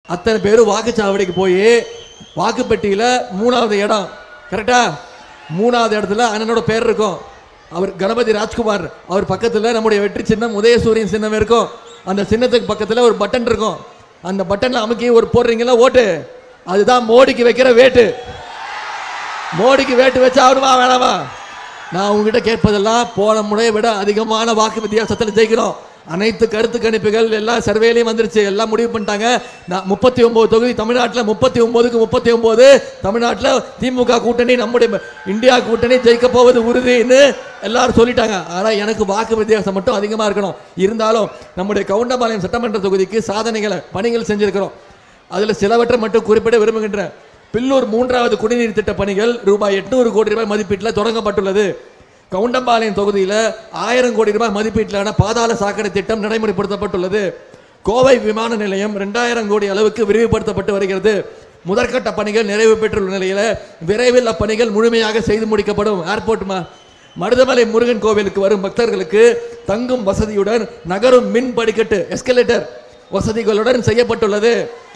அத்தனை பேரும் வாக்குச்சாவடிக்கு போய் வாக்குப்பெட்டியில் 3வது இடம் கரெக்டா, 3வது இடத்துல அண்ணனோட பேர் இருக்கும். அவர் கணபதி ராஜ்குமார். அவர் பக்கத்தில் நம்முடைய வெற்றி சின்னம் உதயசூரியன் சின்னம் இருக்கும். அந்த சின்னத்துக்கு பக்கத்தில் ஒரு பட்டன் இருக்கும். அந்த பட்டனில் அமுக்கி ஒரு போடுறீங்களா ஓட்டு, அதுதான் மோடிக்கு வைக்கிற வேட்டு. மோடிக்கு வேட்டு வச்சா ஆகணுமா வேணாமா? நான் உங்ககிட்ட கேட்பதெல்லாம் போன முறையை விட அதிகமான வாக்கு வித்தியாசத்தில் ஜெயிக்கிறோம். அனைத்து கருத்து கணிப்புகள் எல்லாம் சர்வேலையும் வந்துருச்சு. எல்லாம் முடிவு பண்ணிட்டாங்க. 39 தொகுதி தமிழ்நாட்டில் 39க்கு 39 தமிழ்நாட்டில் திமுக கூட்டணி நம்முடைய இந்தியா கூட்டணி ஜெயிக்க போவது உறுதின்னு எல்லாரும் சொல்லிட்டாங்க. ஆனால் எனக்கு வாக்கு வித்தியாசம் மட்டும் அதிகமாக இருக்கணும். இருந்தாலும் நம்முடைய கவுண்டம்பாளையம் சட்டமன்ற தொகுதிக்கு சாதனைகளை பணிகள் செஞ்சிருக்கிறோம். அதில் சிலவற்றை மட்டும் குறிப்பிட விரும்புகின்றேன். பில்லூர் 3வது குடிநீர் திட்ட பணிகள் ரூபாய் 800 கோடி ரூபாய் மதிப்பீட்டில் தொடங்கப்பட்டுள்ளது. கவுண்டம்பாளையம் தொகுதியில் 1000 கோடி ரூபாய் மதிப்பீட்டிலான பாதாள சாக்கடை திட்டம் நடைமுறைப்படுத்தப்பட்டுள்ளது. கோவை விமான நிலையம் 2000 கோடி அளவுக்கு விரிவுபடுத்தப்பட்டு வருகிறது. முதற்கட்ட பணிகள் நிறைவு பெற்றுள்ள நிலையில் விரைவில் அப்பணிகள் முழுமையாக செய்து முடிக்கப்படும். ஏர்போர்ட் மருதமலை முருகன் கோவிலுக்கு வரும் பக்தர்களுக்கு தங்கும் வசதியுடன் நகரும் மின் படிக்கட்டு எஸ்கலேட்டர் வசதிகளுடன் செய்யப்பட்டுள்ளது.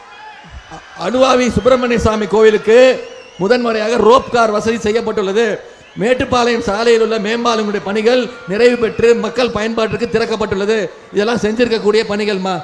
அனுவாவி சுப்பிரமணிய சாமி கோவிலுக்கு முதன்முறையாக ரோப் கார் வசதி செய்யப்பட்டுள்ளது. மேட்டுப்பாளையம் சாலையில் உள்ள மேம்பாலங்களுடைய பணிகள் நிறைவு பெற்று மக்கள் பயன்பாட்டிற்கு திறக்கப்பட்டுள்ளது. இதெல்லாம் செஞ்சிருக்கக்கூடிய பணிகள்மா.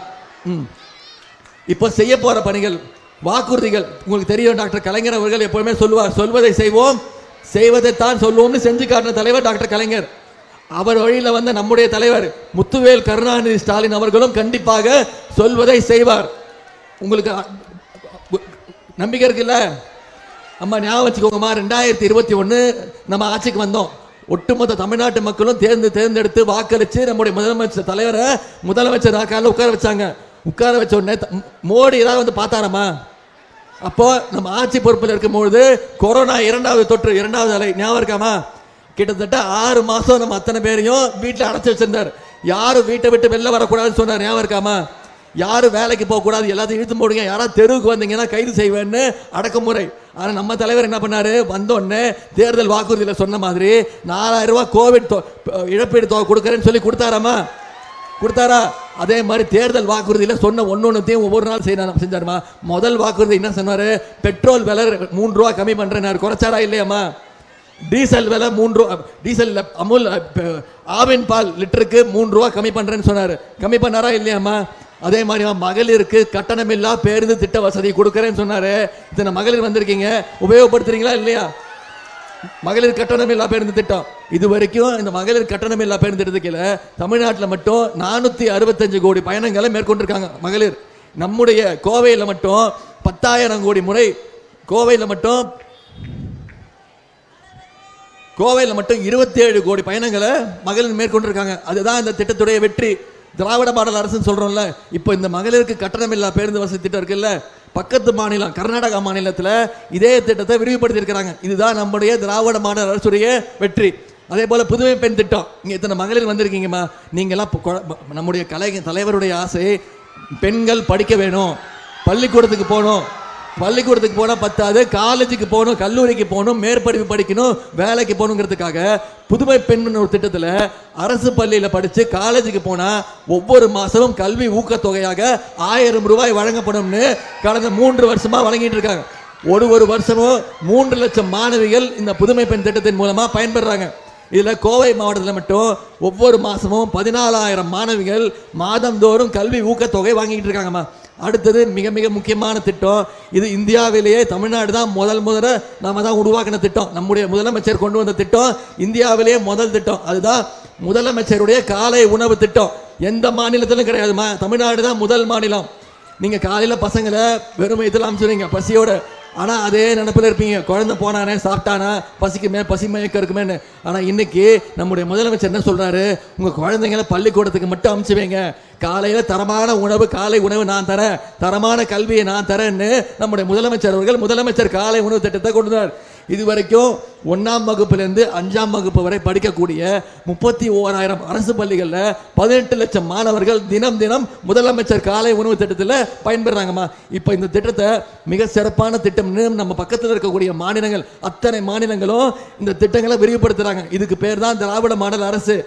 இப்போ செய்ய போற பணிகள் வாக்குறுதிகள் உங்களுக்கு தெரியும். டாக்டர் கலைஞர் அவர்கள் எப்பவுமே சொல்லுவார், சொல்வதை செய்வோம் செய்வதைத்தான் சொல்லுவோம்னு செஞ்சு காட்டின தலைவர் டாக்டர் கலைஞர். அவர் வழியில் வந்த நம்முடைய தலைவர் முத்துவேல் கருணாநிதி ஸ்டாலின் அவர்களும் கண்டிப்பாக சொல்வதை செய்வார். உங்களுக்கு நம்பிக்கை இருக்குல்ல? அம்மா ஞாபகம் வச்சுக்கோங்கம்மா, 2021 நம்ம ஆட்சிக்கு வந்தோம். ஒட்டுமொத்த தமிழ்நாட்டு மக்களும் தேர்ந்தெடுத்து வாக்களித்து நம்முடைய முதலமைச்சர் தலைவரை முதலமைச்சர் நாக்கால உட்கார வச்சாங்க. உட்கார வச்ச உடனே மோடி ஏதாவது வந்து பார்த்தாரம்மா? அப்போ நம்ம ஆட்சி பொறுப்பில் இருக்கும்பொழுது கொரோனா 2வது தொற்று 2வது அலை ஞாபகம் இருக்காமா? கிட்டத்தட்ட 6 மாசம் நம்ம அத்தனை பேரையும் வீட்டில் அடைச்சி வச்சிருந்தார். யாரும் வீட்டை விட்டு வெளில வரக்கூடாதுன்னு சொன்னார். ஞாபகம் இருக்காமா? யாரும் வேலைக்கு போகக்கூடாது, எல்லாத்தையும் இழுத்து போடுங்க, யாராவது தெருவுக்கு வந்தீங்கன்னா கைது செய்வேன்னு அடக்குமுறை. ஆனால் நம்ம தலைவர் என்ன பண்ணாரு? வந்தோடனே தேர்தல் வாக்குறுதியில் சொன்ன மாதிரி 4000 ரூபாய் கோவிட் இழப்பீடு தொகை கொடுக்குறேன்னு சொல்லி கொடுத்தாராமா? கொடுத்தாரா? அதே மாதிரி தேர்தல் வாக்குறுதியில் சொன்ன ஒன்னொன்னுத்தையும் ஒவ்வொரு நாள் செஞ்சாருமா. முதல் வாக்குறுதி என்ன சொன்னார்? பெட்ரோல் விலை 3 ரூபா கம்மி பண்ணுறேன். குறைச்சாரா இல்லையாம்மா? டீசல் விலை 3 ரூபா, டீசல் அமுல் ஆவின் பால் லிட்டருக்கு 3 ரூபா கம்மி பண்ணுறேன்னு சொன்னார். கம்மி பண்ணாரா இல்லையாம்மா? அதே மாதிரி மகளிருக்கு கட்டணமில்லா பேருந்து திட்ட வசதி கொடுக்குறேன்னு சொன்னாரு. இத்தனை மகளிர் வந்திருக்கீங்க, உபயோகப்படுத்துறீங்களா இல்லையா? மகளிர் கட்டணமில்லா பேருந்து திட்டம் இது வரைக்கும் இந்த மகளிர் கட்டணமில்லா பேருந்து திட்டத்துக்கு தமிழ்நாட்டில் மட்டும் 465 கோடி பயணங்களை மேற்கொண்டிருக்காங்க மகளிர். நம்முடைய கோவையில் மட்டும் 10,000 கோடி முறை கோவையில் மட்டும் 27 கோடி பயணங்களை மகளிர் மேற்கொண்டிருக்காங்க. அதுதான் இந்த திட்டத்துடைய வெற்றி. திராவிட மாடல் அரசுன்னு சொல்றோம்ல. இப்போ இந்த மகளிருக்கு கட்டணமில்லா பேருந்து வசதி திட்டம் இருக்குல்ல, பக்கத்து மாநிலம் கர்நாடகா மாநிலத்தில் இதே திட்டத்தை விரிவுபடுத்தி இருக்கிறாங்க. இதுதான் நம்முடைய திராவிட மாடல் அரசுடைய வெற்றி. அதே போல புதுமை பெண் திட்டம். இங்கே இத்தனை மகளிர் வந்திருக்கீங்கம்மா. நீங்கள்லாம் நம்முடைய தலைவருடைய ஆசை பெண்கள் படிக்க வேணும், பள்ளிக்கூடத்துக்கு போகணும். பள்ளிக்கூடத்துக்கு போனால் பத்தாது, காலேஜுக்கு போகணும், கல்லூரிக்கு போகணும், மேற்படிப்பு படிக்கணும், வேலைக்கு போகணுங்கிறதுக்காக புதுமை பெண் ஒரு திட்டத்தில் அரசு பள்ளியில் படித்து காலேஜுக்கு போனால் ஒவ்வொரு மாதமும் கல்வி ஊக்கத்தொகையாக 1000 ரூபாய் வழங்கப்படும்னு கடந்த 3 வருஷமாக வழங்கிட்டு இருக்காங்க. ஒரு வருஷமும் 3 லட்சம் மாணவிகள் இந்த புதுமை பெண் திட்டத்தின் மூலமாக பயன்பெறாங்க. இதில் கோவை மாவட்டத்தில் மட்டும் ஒவ்வொரு மாதமும் 14,000 மாணவிகள் மாதந்தோறும் கல்வி ஊக்கத்தொகை வாங்கிட்டு இருக்காங்கம்மா. அடுத்தது மிக மிக முக்கியமான திட்டம். இது இந்தியாவிலேயே தமிழ்நாடு தான் முதல்ல நாம தான் உருவாக்கின திட்டம். நம்முடைய முதலமைச்சர் கொண்டு வந்த திட்டம் இந்தியாவிலேயே முதல் திட்டம். அதுதான் முதலமைச்சருடைய காலை உணவு திட்டம். எந்த மாநிலத்திலும் கிடையாதுமா, தமிழ்நாடு தான் முதல் மாநிலம். நீங்கள் காலையில் பசங்களை வெறும் இதில் அனுப்பிச்சுடுவீங்க பசியோட. ஆனால் அதே நினப்பில் இருப்பீங்க, குழந்தை போனானே சாப்பிட்டானா பசிக்குமே, பசி மயக்கம் இருக்குமேன்னு. ஆனால் இன்னைக்கு நம்முடைய முதலமைச்சர் என்ன சொல்கிறாரு? உங்கள் குழந்தைங்களை பள்ளிக்கூடத்துக்கு மட்டும் அனுப்பிச்சு வைங்க, காலையில் தரமான உணவு, காலை உணவு நான் தரேன், தரமான கல்வியை நான் தரேன்னு நம்முடைய முதலமைச்சர் அவர்கள் முதலமைச்சர் காலை உணவு திட்டத்தை கொண்டு வந்தார். இது வரைக்கும் 1ஆம் வகுப்பிலிருந்து 5ஆம் வகுப்பு வரை படிக்கக்கூடிய 31,000 அரசு பள்ளிகளில் 18 லட்சம் மாணவர்கள் தினம் முதலமைச்சர் காலை உணவு திட்டத்தில் பயன்பெறாங்கம்மா. இப்போ இந்த திட்டத்தை மிக சிறப்பான திட்டம்னு நம்ம பக்கத்தில் இருக்கக்கூடிய மாநிலங்கள் அத்தனை மாநிலங்களும் இந்த திட்டங்களை விரிவுபடுத்துறாங்க. இதுக்கு பேர் தான் திராவிட மாடல் அரசு.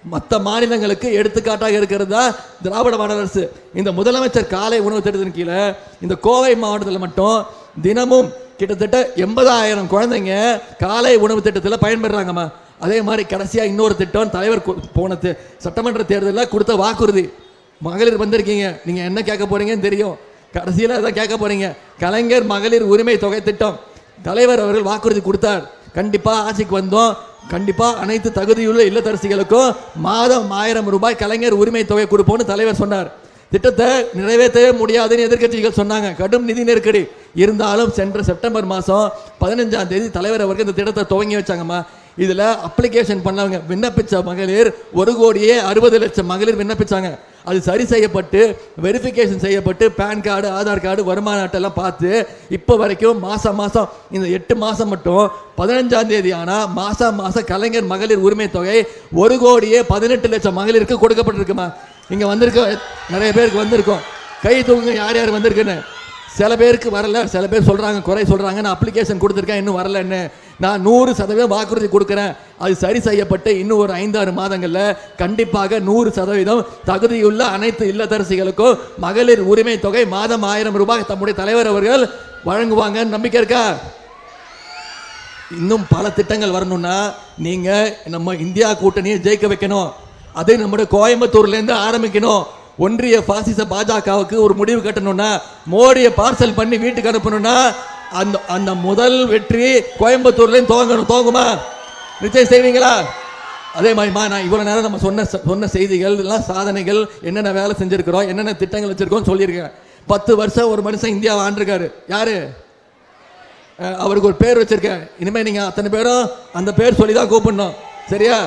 மற்ற மாநிலங்களுக்கு எடுத்துக்காட்டாக இருக்கிறது தான் திராவிட மாடல் அரசு. இந்த முதலமைச்சர் காலை உணவு திட்டத்தின் கீழே இந்த கோவை மாவட்டத்தில் மட்டும் தினமும் கிட்டத்தட்ட 80,000 குழந்தைங்க காலை உணவு திட்டத்தில் பயன்பெறாங்கம்மா. அதே மாதிரி கடைசியாக இன்னொரு திட்டம் தலைவர் போன சட்டமன்ற தேர்தலில் கொடுத்த வாக்குறுதி. மகளிர் வந்திருக்கீங்க, நீங்கள் என்ன கேட்க போறீங்கன்னு தெரியும். கடைசியில் அதான் கேட்க போறீங்க. கலைஞர் மகளிர் உரிமை தொகை திட்டம் தலைவர் அவர்கள் வாக்குறுதி கொடுத்தார். கண்டிப்பாக ஆட்சிக்கு வந்தோம், கண்டிப்பாக அனைத்து தகுதியுள்ள இல்லத்தரசிகளுக்கும் மாதம் 1000 ரூபாய் கலைஞர் உரிமை தொகை கொடுப்போம்னு தலைவர் சொன்னார். திட்டத்தை நிறைவேற்றவே முடியாதுன்னு எதிர்கட்சிகள் சொன்னாங்க. கடும் நிதி நெருக்கடி இருந்தாலும் சென்ற செப்டம்பர் மாதம் 15ஆம் தேதி தலைவர் அவர்கள் இந்த திட்டத்தை துவங்கி வச்சாங்கம்மா. இதில் அப்ளிகேஷன் பண்ணவங்க விண்ணப்பிச்ச மகளிர் 1,60,00,000 மகளிர் விண்ணப்பிச்சாங்க. அது சரி செய்யப்பட்டு வெரிஃபிகேஷன் செய்யப்பட்டு பேன் கார்டு, ஆதார் கார்டு, வருமான அட்டைலாம் பார்த்து இப்போ வரைக்கும் மாதம் இந்த 8 மாதம் மட்டும் 15ஆம் தேதி ஆனால் மாதம் கலைஞர் மகளிர் உரிமை தொகை 1,18,00,000 மகளிருக்கு கொடுக்கப்பட்டிருக்குமா. இங்கே வந்திருக்க நிறைய பேருக்கு வந்திருக்கோம். கை தூங்குங்க யார் யார் வந்திருக்குன்னு. சில பேருக்கு வரல, சில பேர் சொல்கிறாங்க குறை சொல்கிறாங்க. நான் அப்ளிகேஷன் கொடுத்துருக்கேன் இன்னும் வரலன்னு. நான் 100% வாக்குறுதி கொடுக்குறேன். அது சரி செய்யப்பட்டு இன்னும் ஒரு 5-6 மாதங்களில் கண்டிப்பாக 100% தகுதியுள்ள அனைத்து இல்லத்தரசிகளுக்கும் மகளிர் உரிமை தொகை மாதம் 1000 ரூபாய் தம்முடைய தலைவர் அவர்கள் வழங்குவாங்க. நம்பிக்கை இருக்கா? இன்னும் பல திட்டங்கள் வரணும்னா நீங்கள் நம்ம இந்தியா கூட்டணியை ஜெயிக்க வைக்கணும். அதை நம்முடைய கோயம்புத்தூர்லேருந்து ஆரம்பிக்கணும். ஒன்றிய பாசிச பாஜகவுக்கு ஒரு முடிவு கட்டணும்னா, மோடியை பார்சல் பண்ணி வீட்டுக்கு அனுப்பணும்னா அந்த முதல் வெற்றி கோயம்புத்தூர்லேருந்து துவங்குமா? நிச்சயம் செய்வீங்களா? அதே மாதிரிமா நான் இவ்வளோ நேரம் நம்ம சொன்ன செய்திகள் எல்லாம் சாதனைகள், என்னென்ன வேலை செஞ்சுருக்கிறோம், என்னென்ன திட்டங்கள் வச்சுருக்கோம் சொல்லியிருக்கேன். 10 வருஷம் ஒரு மனுஷன் இந்தியாவை ஆண்டிருக்காரு. யாரு? அவருக்கு ஒரு பேர் வச்சிருக்கேன். இனிமேல் நீங்கள் அத்தனை பேரும் அந்த பேர் சொல்லி தான் கூப்பிடணும். சரியா?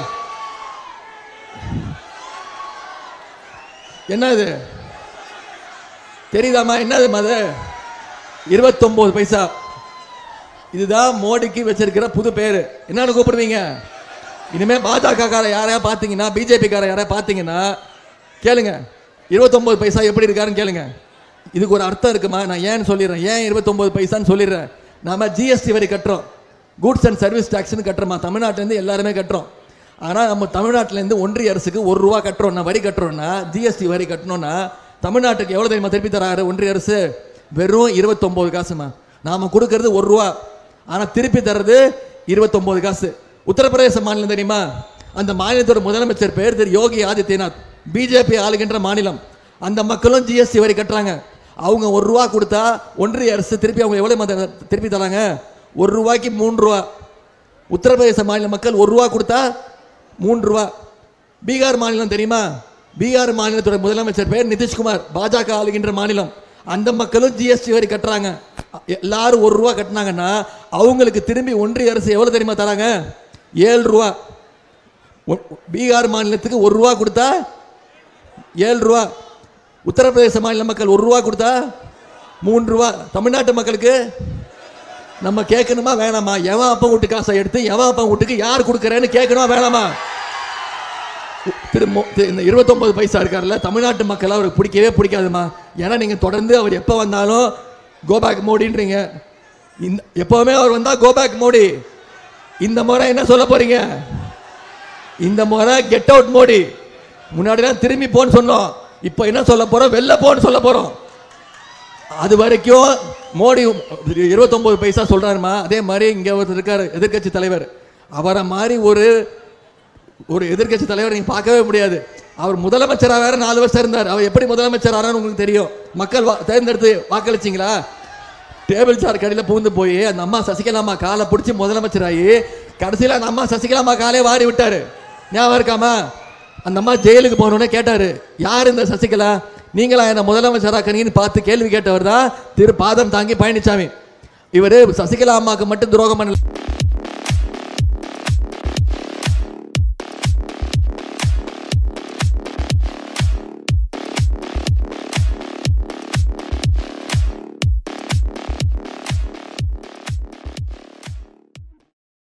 என்னது தெரியுதாமா? என்னது அது? 29 பைசா. இதுதான் மோடிக்கு வச்சிருக்கிற புது பேரு. என்னன்னு கூப்பிடுவீங்க? இனிமே பாஜக கார யாரையா பார்த்தீங்கன்னா, பிஜேபி கார யாரையா பார்த்தீங்கன்னா கேளுங்க, 29 பைசா எப்படி இருக்காருன்னு கேளுங்க. இதுக்கு ஒரு அர்த்தம் இருக்குமா? நான் ஏன்னு சொல்லிடுறேன். ஏன் 29 பைசான்னு சொல்லிடுறேன். நாம ஜிஎஸ்டி வரி கட்டுறோம், கூட்ஸ் அண்ட் சர்வீஸ் டாக்ஸ்னு கட்டுறோமா. தமிழ்நாட்டிலேருந்து எல்லாருமே கட்டுறோம். ஆனால் நம்ம தமிழ்நாட்டிலேருந்து ஒன்றிய அரசுக்கு 1 ரூபா கட்டுறோம்னா, வரி கட்டுறோம்னா, ஜிஎஸ்டி வரி கட்டணும்னா தமிழ்நாட்டுக்கு எவ்வளோ தெரியுமா திருப்பி தராரு ஒன்றிய அரசு? வெறும் 29 காசுமா. நாம் கொடுக்கறது 1 ரூபா, ஆனால் திருப்பி தர்றது 29 காசு. உத்தரப்பிரதேச மாநிலம் தெரியுமா? அந்த மாநிலத்தோட முதலமைச்சர் பேர் திரு யோகி ஆதித்யநாத். பிஜேபி ஆளுகின்ற மாநிலம். அந்த மக்களும் ஜிஎஸ்டி வரி கட்டுறாங்க. அவங்க 1 ரூபா கொடுத்தா ஒன்றிய அரசு திருப்பி அவங்க எவ்வளோ திருப்பி தராங்க? 1 ரூபாய்க்கு 3 ரூபா. உத்தரப்பிரதேச மாநில மக்கள் 1 ரூபா கொடுத்தா 3 ரூபா. பீகார் மாநிலம் தெரியுமா? பீகார் மாநிலத்தோட முதலமைச்சர் பேர் நிதிஷ்குமார், பாஜக ஆளுகின்ற மாநிலம். அந்த மக்களும் ஜிஎஸ்டி வரி கட்டுறாங்க. எல்லாரும் 1 ரூபா கட்டினாங்கன்னா அவங்களுக்கு திரும்பி ஒன்றிய அரசு எவ்வளோ தெரியுமா தராங்க? 7 ரூபா. பீகார் மாநிலத்துக்கு 1 ரூபா கொடுத்தா 7 ரூபா. உத்தரப்பிரதேச மாநில மக்கள் 1 ரூபா கொடுத்தா 3 ரூபா. தமிழ்நாட்டு மக்களுக்கு நம்ம கேட்கணுமா வேணாமா? எவன் அப்பா வீட்டு காசை எடுத்து எவன் அப்பா வீட்டுக்கு யார் கொடுக்குறேன்னு கேட்கணுமா வேணாமா? இந்த 29 பைசா இருக்காருல்ல, தமிழ்நாட்டு மக்கள் அவருக்கு பிடிக்கவே பிடிக்காதுமா. ஏன்னா நீங்கள் தொடர்ந்து அவர் எப்போ வந்தாலும் கோபேக் மோடின்றீங்க. எப்போவுமே அவர் வந்தால் கோபேக் மோடி. இந்த முறை என்ன சொல்ல போறீங்க? இந்த முறை கெட் அவுட் மோடி. முன்னாடிலாம் திரும்பி போன்னு சொன்னோம், இப்போ என்ன சொல்ல போறோம்? வெளில போன்னு சொல்ல போறோம். அது வரைக்கும் மோடி 29 பைசா சொல்றாருமா. அதே மாதிரி இங்கே ஒருத்தர் இருக்காரு எதிர்கட்சி தலைவர். அவரை மாதிரி ஒரு எதிர்கட்சி தலைவர் நீங்க பார்க்கவே முடியாது. அவர் முதலமைச்சராக வேற 4 வருஷம் இருந்தார். அவர் எப்படி முதலமைச்சர் ஆனான்னு உங்களுக்கு தெரியும். மக்கள் தேர்ந்தெடுத்து வாக்களிச்சிங்களா? டேபிள் சார் கடையில் புகுந்து போய் அந்த அம்மா சசிகலாமா காலை பிடிச்சி முதலமைச்சர் ஆகி கடைசியில் அந்த அம்மா சசிகலாமா காலே வாரி விட்டாரு. ஞாபகம் இருக்காமா? அந்த அம்மா ஜெயிலுக்கு போனோன்னே கேட்டாரு, யார் இந்த சசிகலா, நீங்களா என்ன முதலமைச்சராக்கீங்கன்னு பார்த்து கேள்வி கேட்டவர் தான் திரு பாதம் தாங்கி பழனிசாமி. இவர் சசிகலா அம்மாவுக்கு மட்டும் துரோகம் பண்ணல.